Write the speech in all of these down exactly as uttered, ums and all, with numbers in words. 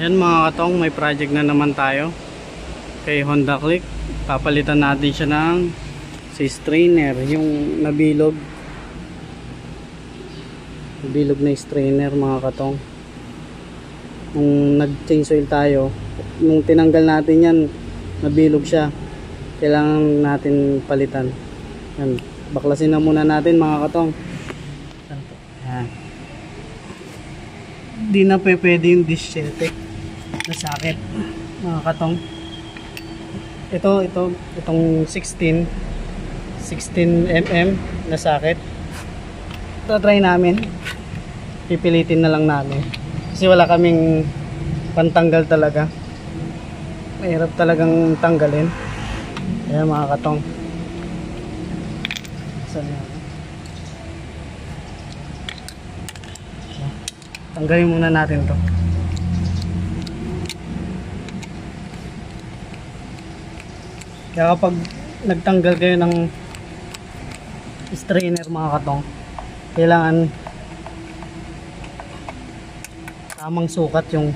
Yan mga katong, may project na naman tayo kay Honda Click. Papalitan natin siya ng si strainer, yung nabilog nabilog na strainer mga katong. Nung nag change oil tayo, nung tinanggal natin yan, nabilog siya, kailangan natin palitan. Yan, baklasin na muna natin mga katong. Yan, di na pe pwede yung dish shetek na sakit mga katong. Ito, ito, itong sixteen millimeter na sakit. Ito try namin, pipilitin na lang namin kasi wala kaming pantanggal talaga, mahirap talagang tanggalin. Ayan mga katong, saan yan? Tanggalin muna natin to. Kaya kapag nagtanggal kayo ng strainer mga katong, kailangan tamang sukat yung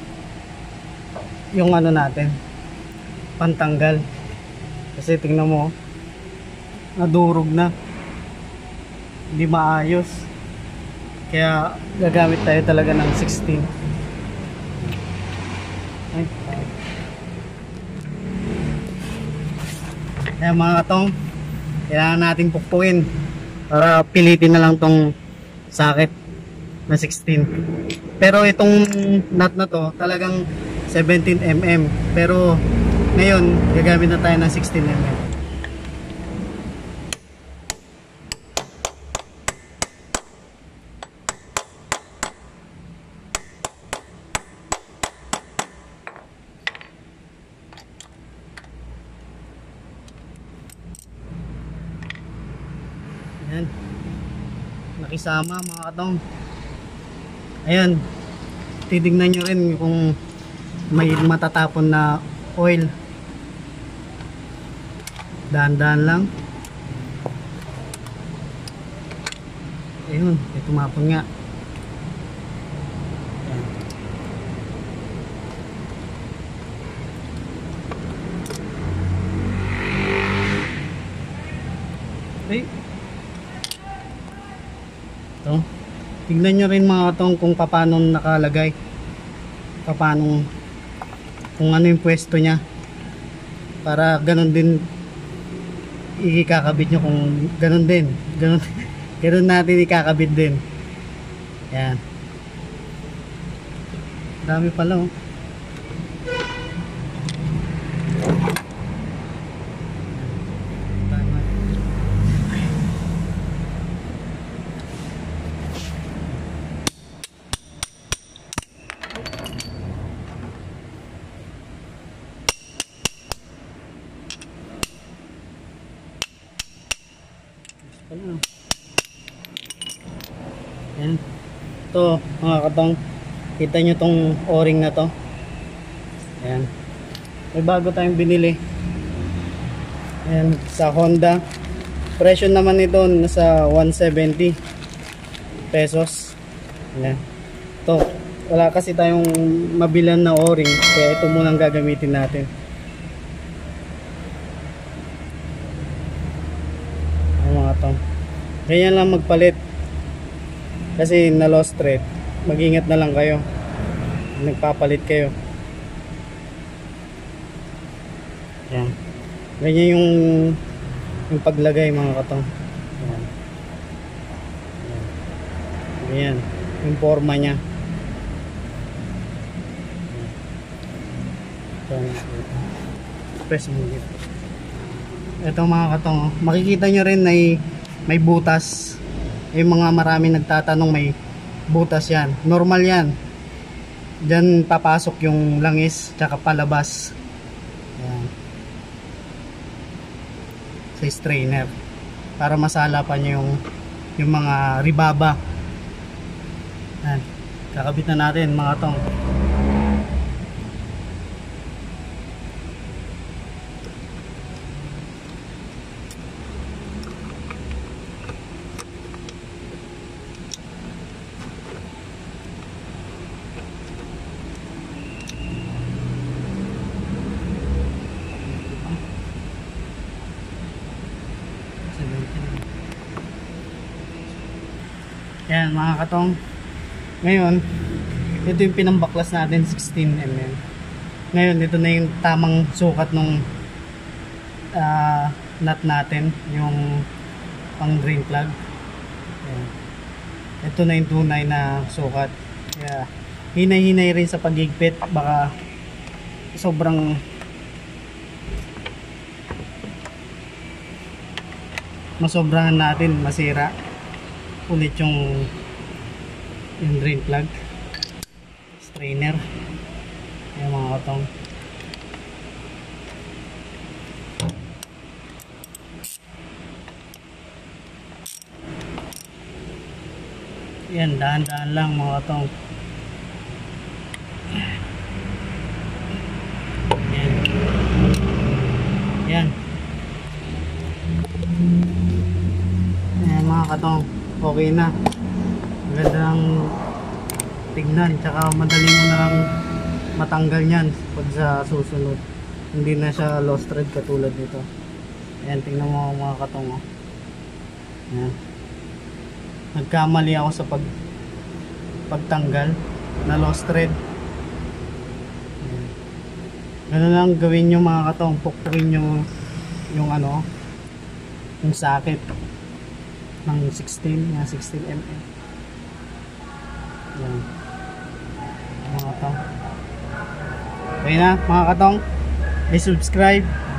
yung ano natin, pantanggal. Kasi tingnan mo, nadurog na, hindi maayos. Kaya gagamit tayo talaga ng sixteen. Ay. Kaya mga katong, kailangan natin pukpuin para pilitin na lang tong sakit na sixteen. Pero itong nut na to talagang seventeen millimeter, pero ngayon gagamit na tayo ng sixteen millimeter. Ayan, nakisama mga katong. Ayan, titignan nyo rin kung may matatapon na oil. Dahan-dahan lang. Ayun, may tumapon nga. Ayan. Okay. Ito, tignan nyo rin mga katong kung paano nakalagay, paano, kung ano yung pwesto nya, para ganun din ikakabit nyo. Kung ganun din, ganun, ganun natin ikakabit din. Yan, dami pala oh. Ayan. Ito mga katong, kita nyo tong o-ring na to. Ayan, may bago tayong binili. Ayan, sa Honda. Presyo naman nito nasa one seventy pesos. Ayan. Ito, wala kasi tayong mabilan na o-ring, kaya ito munang gagamitin natin. Ayan mga katong, ganyan lang magpalit. Kasi na lost thread, mag-ingat na lang kayo nagpapalit kayo. Yan, ganyan yung yung paglagay mga katong. Yan. Yan. Ganyan yung forma nya. Yan. Press mo dito. Ito mga katong, makikita nyo rin na may butas. Yung mga marami nagtatanong, may butas yan. Normal yan. Diyan papasok yung langis tsaka palabas. Yan. Sa strainer. Para masala pa nyo yung, yung mga ribaba. Yan. Kakabit na natin mga tong. Yan mga katong. Ngayon, ito yung pinambaklas natin, sixteen millimeter. Ngayon, ito na yung tamang sukat nung uh, nut natin, yung pang drain plug. Yan. Ito na yung tunay na sukat. Kaya hinay-hinay rin sa paghigpit, baka sobrang masobrahan natin, masira ulit yung yung drain plug, strainer. Ayan mga katong. Yan, dahan-dahan lang mga katong. Yan. Yan. Ayan mga katong, okay na. Maganda ng tignan, tsaka madali mo na lang matanggal yan pag sa susunod. Hindi na siya lost thread katulad nito. Ayan, tingnan mo mga katong. Oh. Ayan. Nagkamali ako sa pag pagtanggal na lost thread. Ayan. Ganun lang gawin nyo mga katong, pukpukin nyo yung ano, yung socket ng sixteen, yan sixteen millimeter. Yan mga katong. Okay na mga katong, i-subscribe